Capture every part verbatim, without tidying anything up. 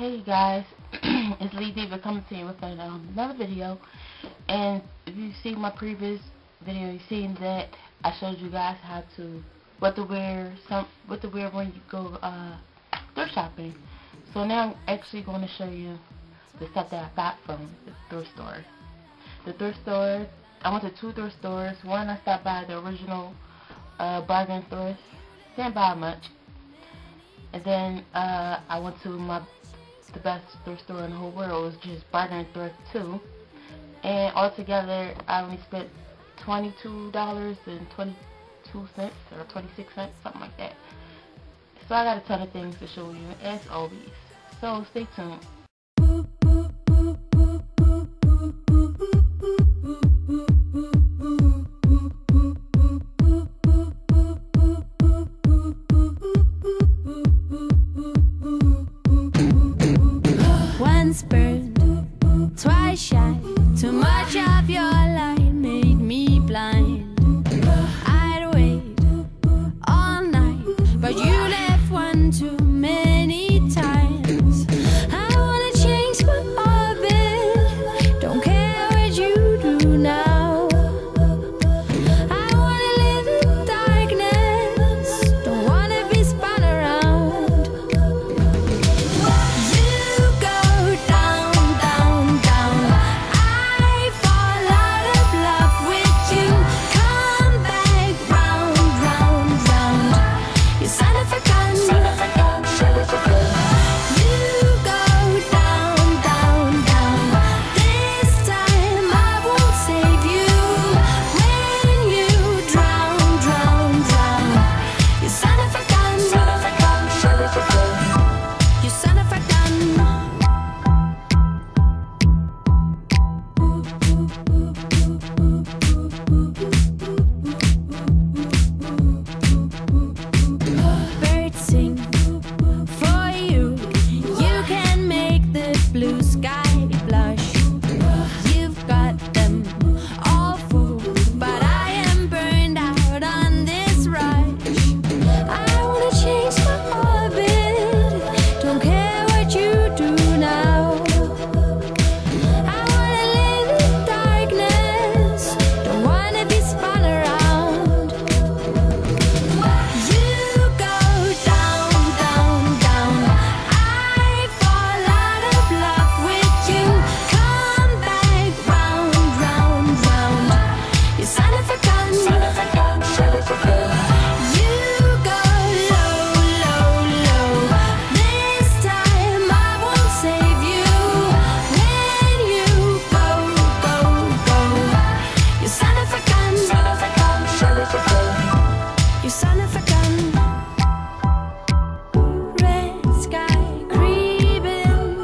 Hey guys, it's Lee Diva coming to you with um, another video. And if you see my previous video, you've seen that I showed you guys how to what to wear, some what to wear when you go uh, thrift shopping. So now I'm actually going to show you the stuff that I got from the thrift store. The thrift store, I went to two thrift stores. One, I stopped by the original uh, bargain thrift. Didn't buy much. And then uh, I went to my the best thrift store in the whole world. It was just bargain thrift too. And altogether, I only spent twenty-two dollars and twenty-two cents or twenty-six cents, something like that. So I got a ton of things to show you, as always. So stay tuned. Once burned, twice shy. Too much of your light made me blind. I'd wait all night, but you left one too many times. I wanna change my orbit, don't care what you do now. I wanna live in darkness, don't wanna be spun around. You go down, down, down. I fall out of love with you. Come back round, round, round. You son of a gun. You go down, down, down. This time I won't save you. When you drown, drown, drown. You son of a gun. You son of a gun. Birds sing for you. You can make the blue sky blush. You've got them all fooled, but I am burned out on this rush. I wanna change my orbit, don't care what you do now. I wanna live in darkness, don't wanna be spun around. You go down, down, down. I fall out of love with you. Come back round, round, round. You son of a gun. You go low, low, low. This time I won't save you. When you go, go, go. You son of a gun. You son of a gun. Red sky creeping,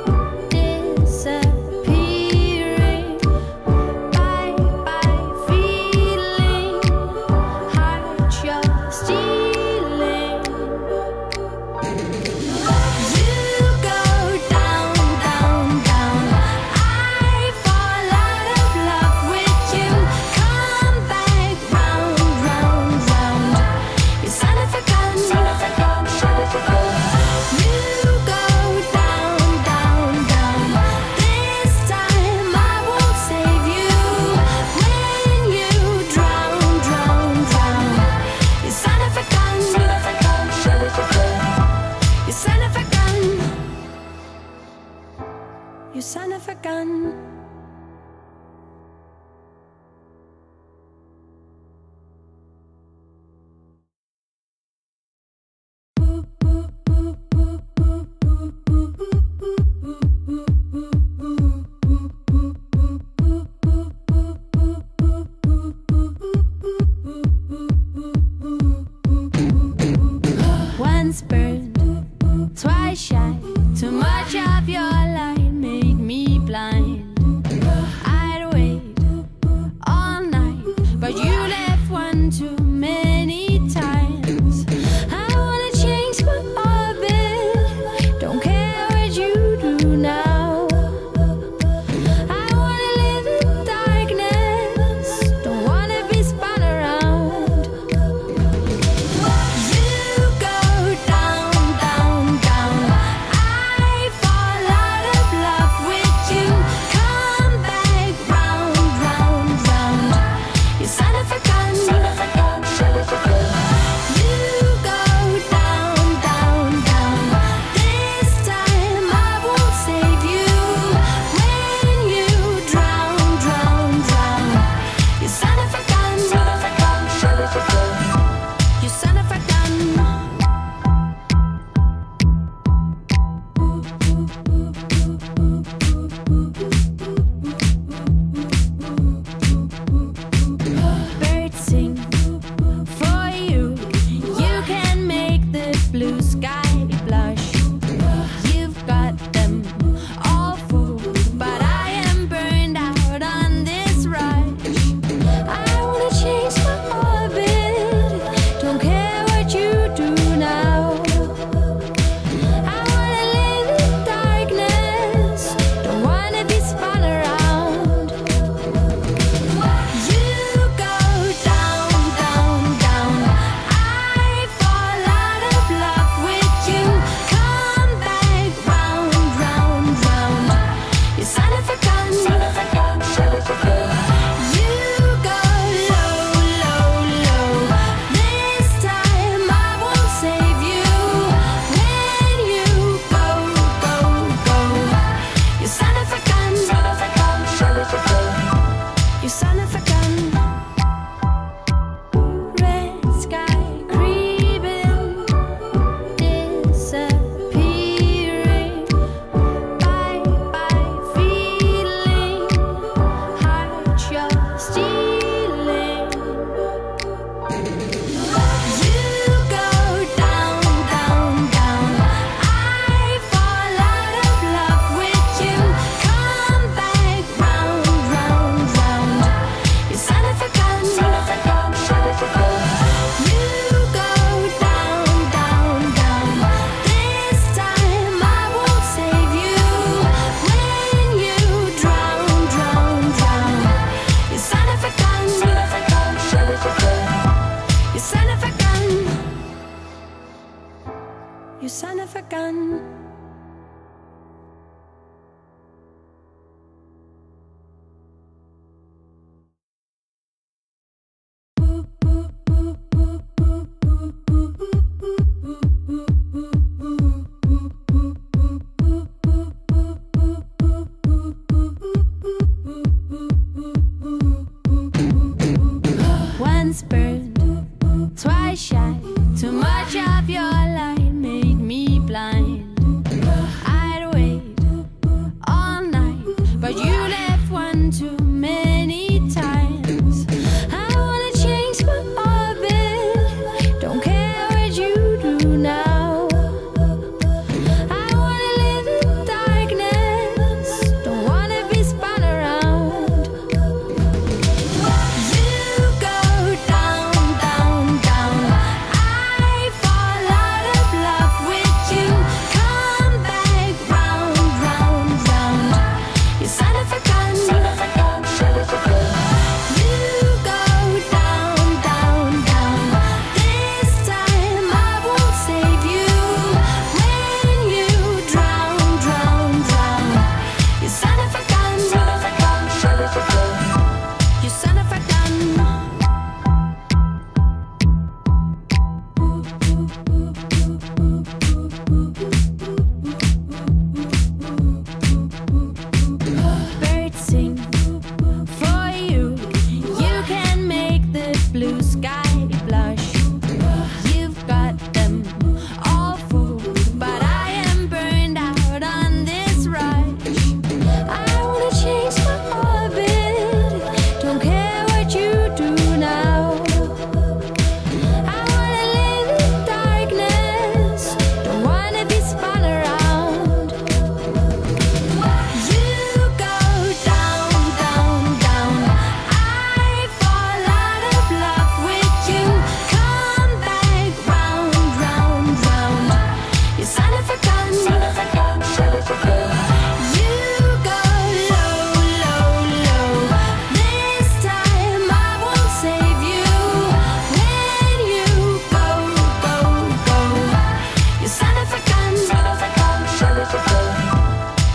disappearing. Bye bye feeling, heart you're stealing. You go down, down, down. I fall out of love with you. Come back round, round, round. You son of a gun. You go down, down, down. This time I won't save you. When you drown, drown, drown. You son of a gun. You son of a gun. You son of a gun. Once burned, twice shy. Too much of your light made me blind. I'd wait all night, but you left one too many times. I wanna change my orbit, don't care what you do now. I wanna live in darkness, don't wanna be spun around. You go down, down, down. I fall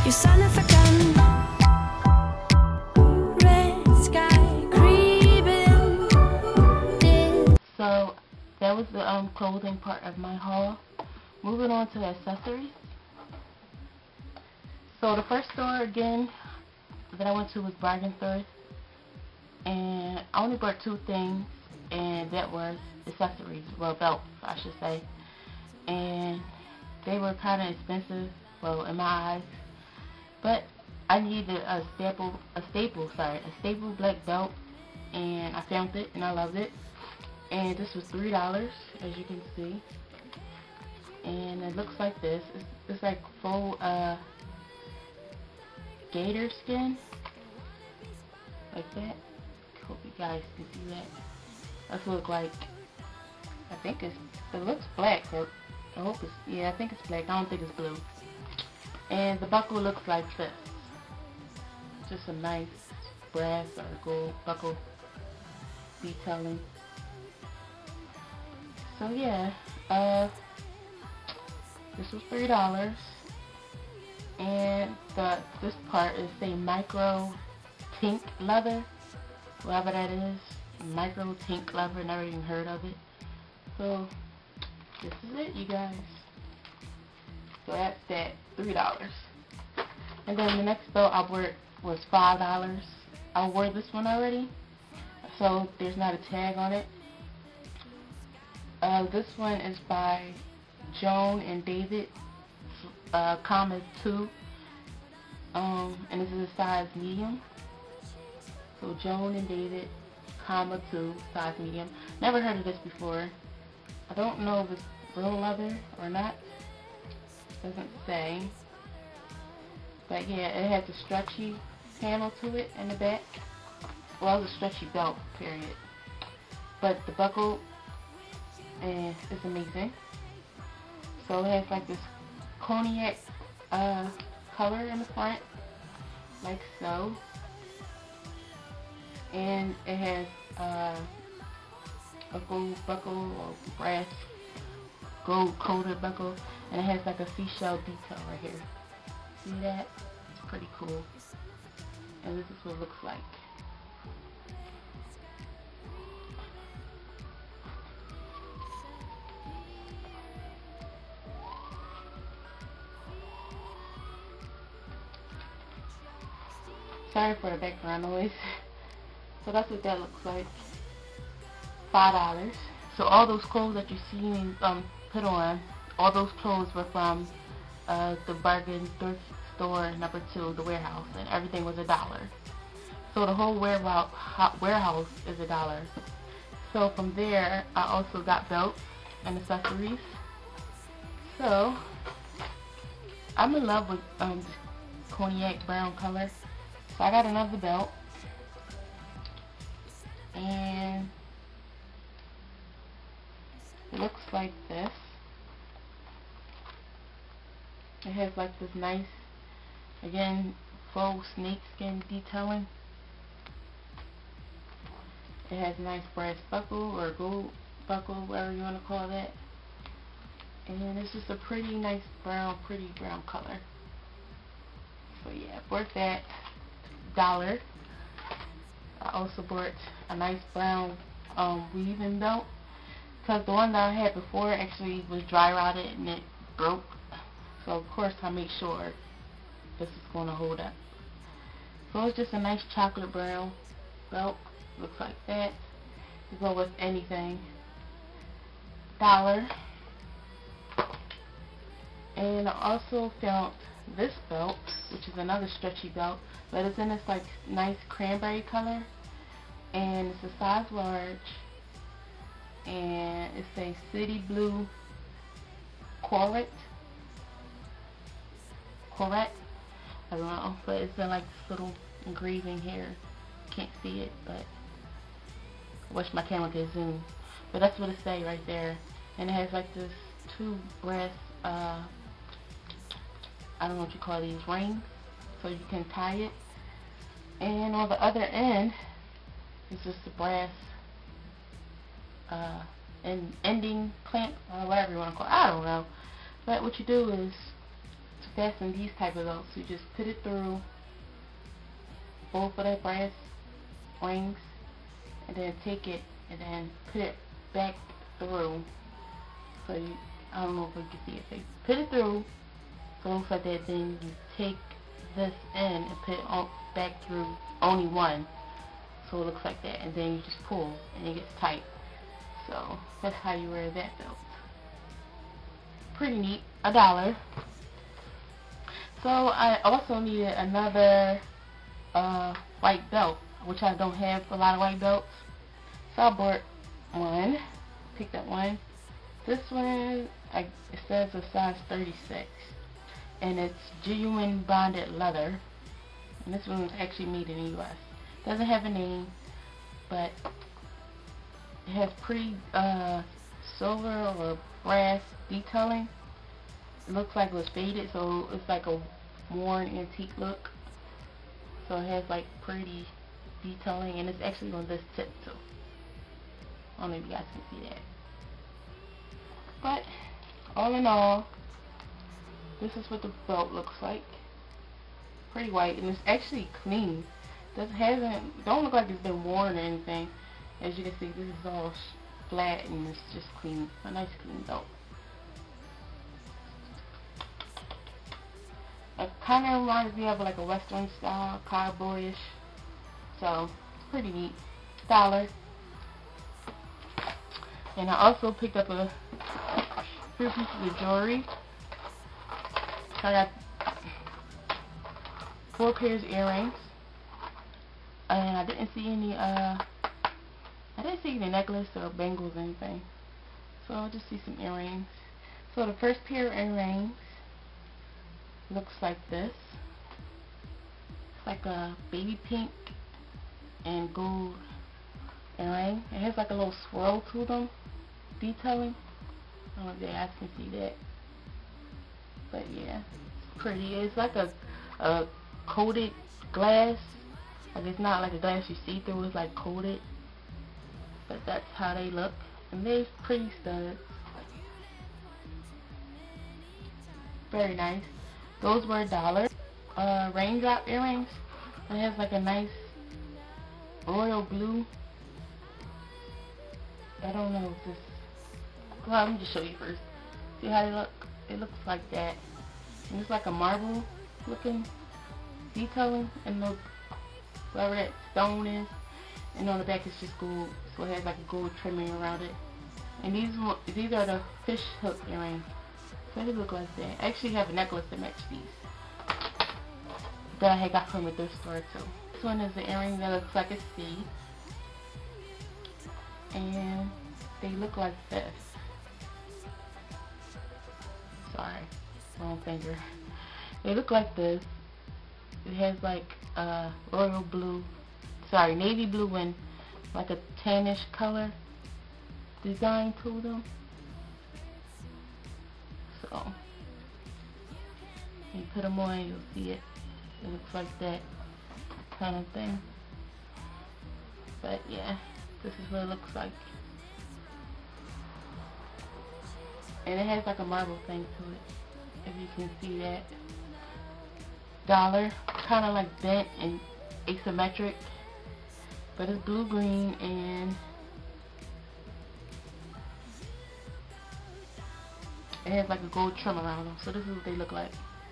You son of a gun. Red sky creeping. So that was the um clothing part of my haul. Moving on to the accessories. So the first store again that I went to was Bargain Thrift, and I only bought two things, and that was accessories, well, belts I should say, and they were kind of expensive, well, in my eyes, but I needed a staple, a staple, sorry, a staple black belt, and I found it, and I loved it, and this was three dollars, as you can see, and it looks like this. It's, it's like full uh, gator skin, like that. Hope you guys can see that. That's what it looks like. I think it's, it looks black. So I hope it's, yeah, I think it's black. I don't think it's blue. And the buckle looks like this. Just a nice brass or gold buckle detailing. So yeah, uh, this was three dollars. And the this part is a micro tink leather, whatever that is. Micro tink leather, never even heard of it. So this is it, you guys. So that's that, three dollars. And then the next belt I wore was five dollars. I wore this one already, so there's not a tag on it. Uh, this one is by Joan and David, uh, comma two, um, and this is a size medium. So Joan and David, comma two, size medium. Never heard of this before. I don't know if it's real leather or not. Doesn't say. But yeah, it has a stretchy handle to it in the back. Well, it's a stretchy belt, period. But the buckle is, is amazing. So it has like this cognac uh, color in the front, like so. And it has uh, a gold buckle or brass gold coated buckle, and it has like a seashell detail right here. See that? It's pretty cool. And this is what it looks like. Sorry for the background noise. So that's what that looks like. Five dollars. So all those clothes that you see me um, put on, all those clothes were from uh, the Bargain Thrift Store number two, the warehouse, and everything was a dollar. So the whole warehouse warehouse is a dollar. So from there, I also got belts and accessories. So I'm in love with um, cognac brown color. So I got another belt, and it looks like this. It has like this nice, again, faux snakeskin detailing. It has a nice brass buckle or gold buckle, whatever you want to call that. And it's just a pretty nice brown, pretty brown color. So yeah, worth that dollar. I also bought a nice brown um, weaving belt, because the one that I had before actually was dry rotted and it broke. So of course I made sure this is going to hold up. So it's just a nice chocolate brown belt. Looks like that. You go with anything. Dollar. And I also found this belt, which is another stretchy belt, but it's in this like nice cranberry color, and it's a size large, and it's a city blue corette. Corette? I don't know, but it's in like this little engraving here. Can't see it, but I wish my camera could zoom. But that's what it say right there, and it has like this two brass uh I don't know what you call these, rings, so you can tie it. And on the other end is just the brass uh, and ending clamp, or whatever you want to call it. I don't know. But what you do is fasten these type of belts. You just put it through both of the brass rings, and then take it and then put it back through. So you, I don't know if you can see it. So you put it through, so it looks like that. Then you take this in and put it on, back through only one, so it looks like that. And then you just pull, and it gets tight. So that's how you wear that belt. Pretty neat. A dollar. So I also needed another uh, white belt, which I don't have a lot of white belts. So I bought one. Picked up one. This one, I, it says a size thirty-six, and it's genuine bonded leather. And this one was actually made in the U S Doesn't have a name, but it has pretty uh, silver or brass detailing. It looks like it was faded, so it's like a worn antique look. So it has like pretty detailing, and it's actually on this tip too. I don't know if you guys can see that. But all in all, this is what the belt looks like. Pretty white, and it's actually clean. Doesn't hasn't don't look like it's been worn or anything. As you can see, this is all flat and it's just clean. A nice clean belt. It kind of reminds me of like a Western style, cowboyish. So pretty neat. Dollar. And I also picked up a few pieces of jewelry. So I got four pairs of earrings, and I didn't see any. Uh, I didn't see any necklace or bangles or anything. So I'll just see some earrings. So the first pair of earrings looks like this. It's like a baby pink and gold earring. It has like a little swirl to them, detailing. I don't know if you guys can see that, but yeah, it's pretty. It's like a, a coated glass. Like it's not like a glass you see through. It's like coated, but that's how they look, and they're pretty studs. Very nice. Those were a dollar. Uh, raindrop earrings. It has like a nice royal blue. I don't know if this. Well, let me just show you first. See how they look? It looks like that. And it's like a marble looking detailing, and look, wherever that stone is. And on the back it's just gold, so it has like a gold trimming around it. And these these are the fish hook earrings. So they look like that. I actually have a necklace to match these that I had got from a thrift store too. This one is the earring that looks like a C, and they look like this. Sorry, wrong finger. They look like this. It has like uh, royal blue, sorry, navy blue and like a tannish color design to them. So when you put them on, you'll see it. It looks like that kind of thing. But yeah, this is what it looks like. And it has like a marble thing to it, if you can see that. Dollar, kind of like bent and asymmetric, but it's blue green, and it has like a gold trim around them. So this is what they look like.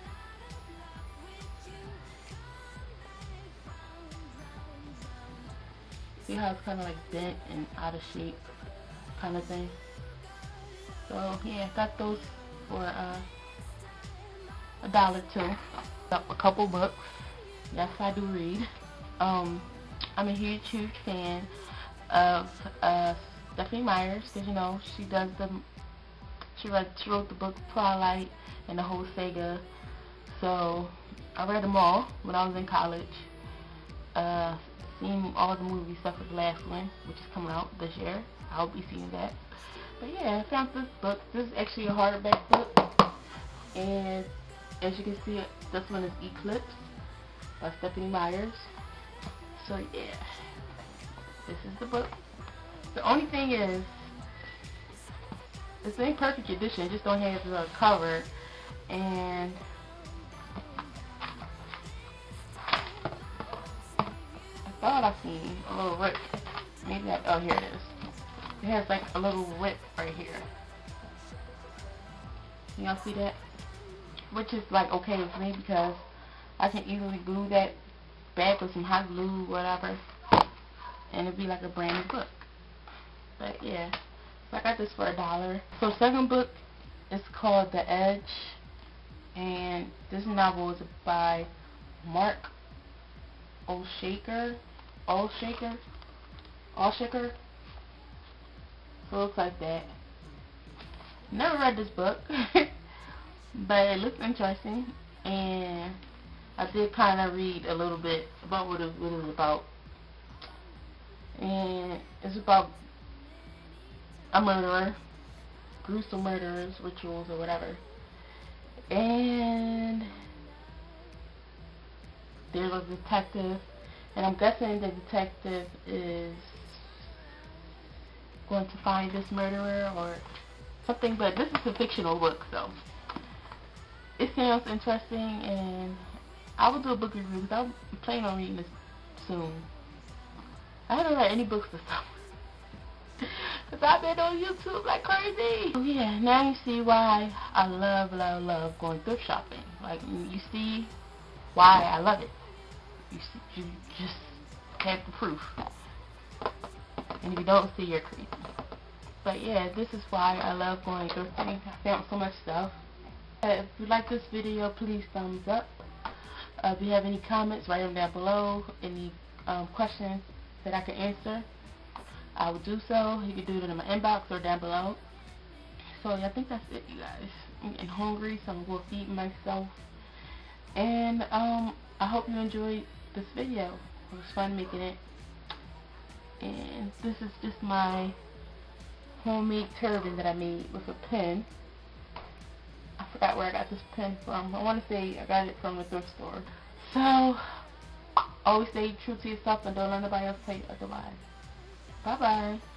See how it's kind of like bent and out of shape kind of thing. So yeah, got those for uh, a dollar too. Got a couple books. Yes, I do read. Um, I'm a huge, huge fan of uh, Stephanie Myers, because you know she does the she read she wrote the book Twilight and the whole saga. So I read them all when I was in college. Uh, seen all the movies except for the last one, which is coming out this year. I'll be seeing that. But yeah, I found this book. This is actually a hardback book, and as you can see, this one is Eclipse by Stephanie Myers. So yeah, this is the book. The only thing is, it's in perfect condition. It just don't have the cover, and thought I seen a little rip. Maybe I, oh, here it is. It has like a little rip right here. Can y'all see that? Which is like okay with me because I can easily glue that back with some hot glue, whatever, and it'd be like a brand new book. But yeah, so I got this for a dollar. So second book is called The Edge, and this novel is by Mark Olshaker. Olshaker? Olshaker? So it looks like that. Never read this book, but it looks interesting, and I did kind of read a little bit about what it, what it was about. And it's about a murderer, gruesome murderers, rituals, or whatever. And there's a detective, and I'm guessing the detective is going to find this murderer or something, but this is a fictional book, so it sounds interesting, and I will do a book review because I'm planning on reading this soon. I haven't read any books this summer because I've been on YouTube like crazy. So yeah, now you see why I love, love, love going thrift shopping. Like, you see why I love it. You, see, you just have the proof. And if you don't see, you're crazy. But yeah, this is why I love going thrifting. I found so much stuff. Uh, if you like this video, please thumbs up. Uh, if you have any comments, write them down below. Any um, questions that I can answer, I will do so. You can do it in my inbox or down below. So yeah, I think that's it, you guys. I'm getting hungry, so I'm going to feed myself. And um, I hope you enjoyed this video. It was fun making it. And this is just my homemade turban that I made with a pen. I forgot where I got this pen from. I want to say I got it from the thrift store. So, always stay true to yourself and don't let nobody else tell you otherwise. Bye bye.